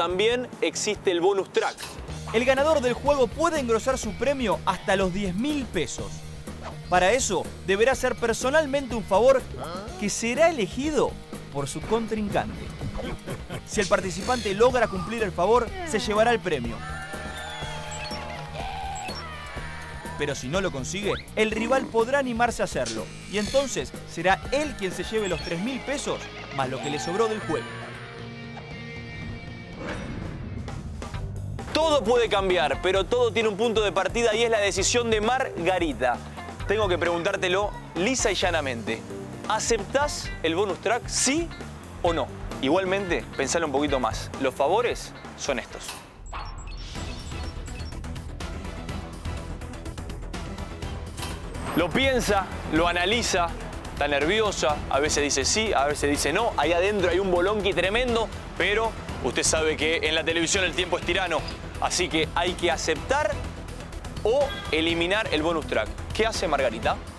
también existe el bonus track. El ganador del juego puede engrosar su premio hasta los 10.000 pesos. Para eso, deberá hacer personalmente un favor que será elegido por su contrincante. Si el participante logra cumplir el favor, se llevará el premio. Pero si no lo consigue, el rival podrá animarse a hacerlo. Y entonces será él quien se lleve los 3.000 pesos más lo que le sobró del juego. Todo puede cambiar, pero todo tiene un punto de partida y es la decisión de Margarita. Tengo que preguntártelo lisa y llanamente. ¿Aceptás el bonus track, sí o no? Igualmente, pensalo un poquito más. Los favores son estos. Lo piensa, lo analiza, está nerviosa, a veces dice sí, a veces dice no. Ahí adentro hay un bolonqui tremendo, pero usted sabe que en la televisión el tiempo es tirano. Así que hay que aceptar o eliminar el bonus track. ¿Qué hace Margarita?